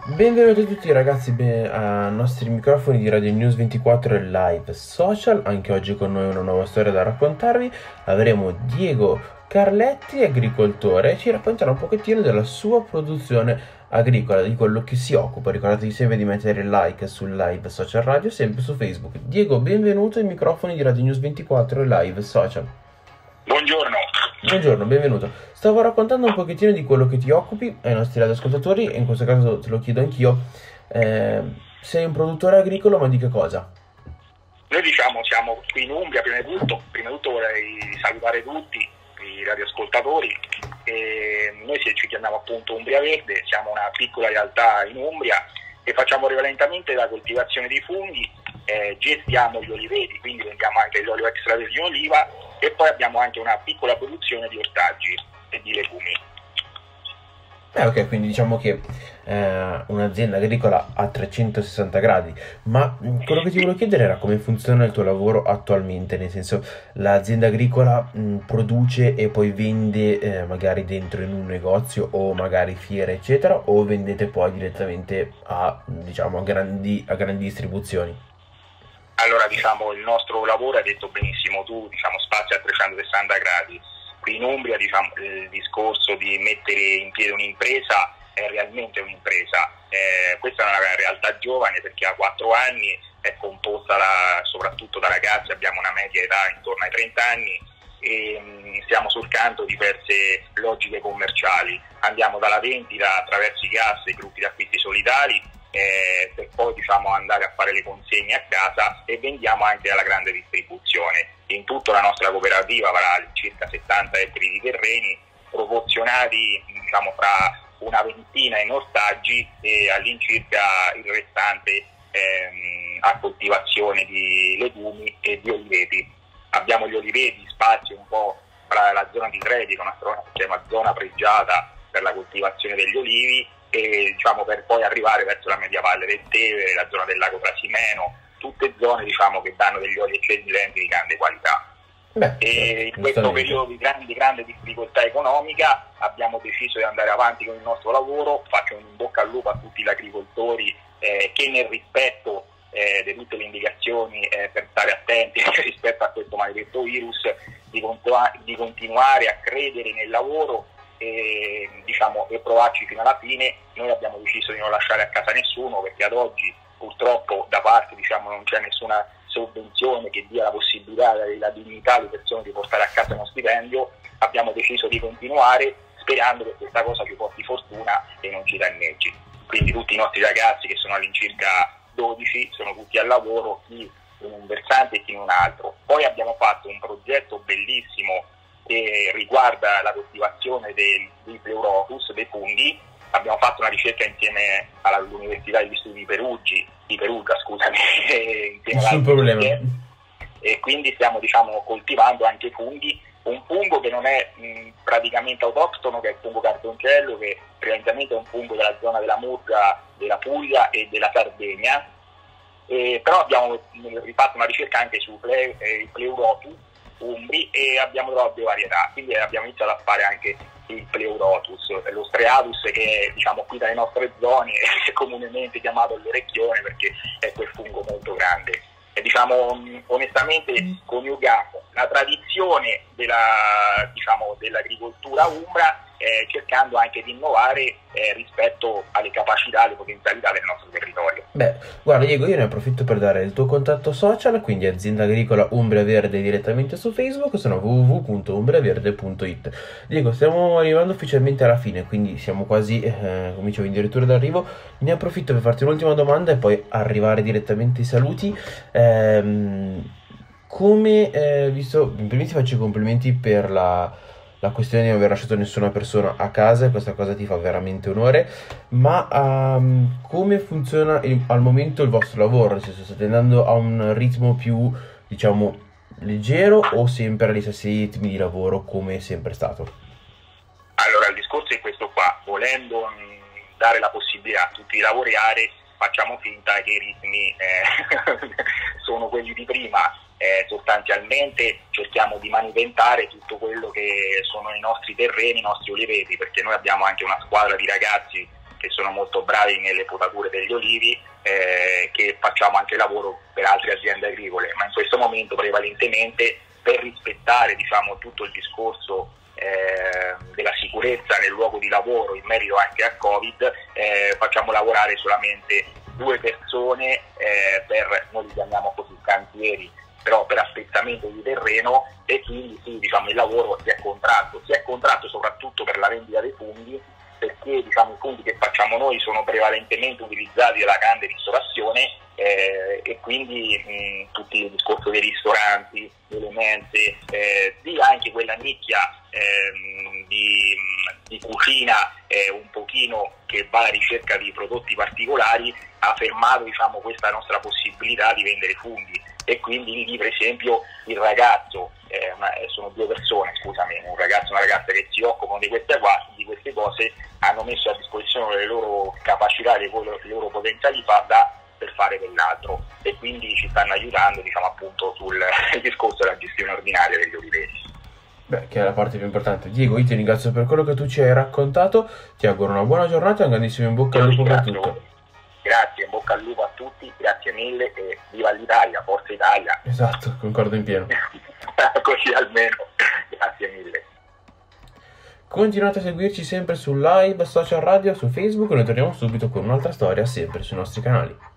Benvenuti a tutti ragazzi ai nostri microfoni di Radio News 24 e live social. Anche oggi con noi una nuova storia da raccontarvi. Avremo Diego Carletti, agricoltore, ci racconterà un pochettino della sua produzione agricola, di quello che si occupa. Ricordatevi sempre di mettere il like sul live social radio, sempre su Facebook. Diego, benvenuto ai microfoni di Radio News 24 e live social. Buongiorno. Buongiorno, benvenuto. Stavo raccontando un pochettino di quello che ti occupi ai nostri radioascoltatori e in questo caso te lo chiedo anch'io. Sei un produttore agricolo, ma di che cosa? Noi siamo qui in Umbria, prima di tutto vorrei salutare tutti i radioascoltatori. Noi ci chiamiamo appunto Umbria Verde, siamo una piccola realtà in Umbria e facciamo prevalentemente la coltivazione di funghi, gestiamo gli oliveti, quindi vendiamo anche l'olio extravergine di oliva e poi abbiamo anche una piccola produzione di ortaggi e di legumi. Ok, quindi diciamo che un'azienda agricola a 360 gradi, ma quello che ti volevo chiedere era come funziona il tuo lavoro attualmente, nel senso l'azienda agricola produce e poi vende magari dentro in un negozio o magari fiere eccetera, o vendete poi direttamente a, diciamo, a grandi distribuzioni? Allora, il nostro lavoro, hai detto benissimo tu, spazia a 360 gradi. Qui in Umbria, il discorso di mettere in piedi un'impresa è realmente un'impresa. Questa è una realtà giovane perché ha 4 anni, è composta soprattutto da ragazzi, abbiamo una media età intorno ai 30 anni e stiamo solcando diverse logiche commerciali. Andiamo dalla vendita attraverso i gas e i gruppi di acquisti solidali, per poi andare a fare le consegne a casa e vendiamo anche alla grande distribuzione. In tutta la nostra cooperativa avrà circa 70 ettari di terreni proporzionati fra una ventina in ortaggi e all'incirca il restante a coltivazione di legumi e di oliveti. Abbiamo gli oliveti, spazio un po' fra la zona di Credi, una zona pregiata per la coltivazione degli olivi, e per poi arrivare verso la media valle del Tevere, la zona del lago Trasimeno, tutte zone che danno degli oli eccellenti di grande qualità. E in questo periodo di grande difficoltà economica abbiamo deciso di andare avanti con il nostro lavoro. Faccio un in bocca al lupo a tutti gli agricoltori che nel rispetto di tutte le indicazioni per stare attenti rispetto a questo maledetto virus, di continuare a credere nel lavoro e provarci fino alla fine. Noi abbiamo deciso di non lasciare a casa nessuno perché ad oggi purtroppo da parte non c'è nessuna sovvenzione che dia la possibilità e la dignità alle persone di portare a casa uno stipendio. Abbiamo deciso di continuare sperando che questa cosa ci porti fortuna e non ci danneggi. Quindi tutti i nostri ragazzi, che sono all'incirca 12, sono tutti al lavoro, chi in un versante e chi in un altro. Poi abbiamo fatto un progetto bellissimo che riguarda la coltivazione dei Pleurotus, dei funghi. Abbiamo fatto una ricerca insieme all'Università degli Studi di Perugia, scusami, Nessun problema. E quindi stiamo coltivando anche funghi, un fungo che non è praticamente autoctono, che è il fungo cardoncello, che prevalentemente è un fungo della zona della Murgia, della Puglia e della Sardegna, però abbiamo rifatto una ricerca anche su Pleurotus umbri e abbiamo trovato 2 varietà, quindi abbiamo iniziato a fare anche il Pleurotus, lo Striatus, che qui dalle nostre zone è comunemente chiamato l'orecchione perché è quel fungo molto grande. E onestamente coniughiamo la tradizione dell'agricoltura umbra cercando anche di innovare rispetto alle capacità, alle potenzialità del nostro territorio. Beh, guarda Diego, io ne approfitto per dare il tuo contatto social, quindi azienda agricola Umbria Verde direttamente su Facebook, sono www.umbriaverde.it. Diego, stiamo arrivando ufficialmente alla fine, quindi siamo quasi, come dicevo, addirittura d'arrivo. Ne approfitto per farti un'ultima domanda e poi arrivare direttamente ai saluti. Visto, in primis ti faccio i complimenti per la questione di non aver lasciato nessuna persona a casa, questa cosa ti fa veramente onore, ma come funziona al momento il vostro lavoro? Nel senso, state andando a un ritmo più, leggero o sempre agli stessi ritmi di lavoro come è sempre stato? Allora, il discorso è questo qua: volendo dare la possibilità a tutti di lavorare, facciamo finta che i ritmi sono quelli di prima. Sostanzialmente cerchiamo di manutentare tutto quello che sono i nostri terreni, i nostri oliveti, perché noi abbiamo anche una squadra di ragazzi che sono molto bravi nelle potature degli olivi, che facciamo anche lavoro per altre aziende agricole, ma in questo momento prevalentemente per rispettare, diciamo, tutto il discorso della sicurezza nel luogo di lavoro in merito anche al Covid, facciamo lavorare solamente 2 persone noi li chiamiamo così cantieri, però per affrettamento di terreno, e quindi sì, diciamo, il lavoro si è contratto soprattutto per la vendita dei funghi, perché diciamo, i funghi che facciamo noi sono prevalentemente utilizzati dalla grande ristorazione, e quindi tutto il discorso dei ristoranti, delle mense, di anche quella nicchia di cucina un pochino che va alla ricerca di prodotti particolari, ha fermato, diciamo, questa nostra possibilità di vendere funghi, e quindi lì per esempio il ragazzo, sono 2 persone, scusami, un ragazzo e una ragazza che si occupano di queste cose, hanno messo a disposizione le loro capacità, le loro potenzialità per fare dell'altro, e quindi ci stanno aiutando, diciamo, appunto sul discorso della gestione ordinaria degli oliveti. Beh, che è la parte più importante. Diego, io ti ringrazio per quello che tu ci hai raccontato, ti auguro una buona giornata e un grandissimo in bocca al lupo per tutto. Grazie, in bocca al lupo a tutti, grazie mille e viva l'Italia, Forza Italia. Esatto, concordo in pieno. Così almeno, grazie mille. Continuate a seguirci sempre su Live Social Radio su Facebook e noi torniamo subito con un'altra storia sempre sui nostri canali.